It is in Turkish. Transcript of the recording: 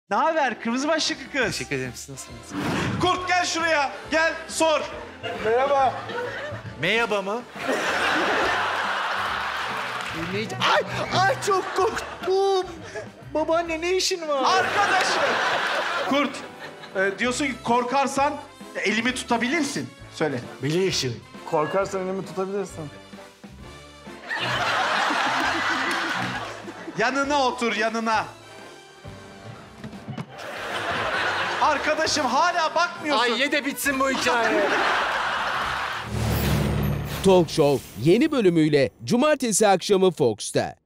Ne haber kırmızı başlıklı kız? Teşekkür ederim. Siz nasılsınız? Kurt gel şuraya. Gel sor. Merhaba. Merhaba mı? Ay çok korktum. Babaanne ne işin var? Arkadaşım. Kurt diyorsun ki korkarsan elimi tutabilirsin. Söyle. Bilirsin. Korkarsan elimi tutabilirsin. Yanına otur yanına. Arkadaşım hala bakmıyorsun. Ay ye de bitsin bu hikaye. Talk Show yeni bölümüyle Cumartesi akşamı Fox'ta.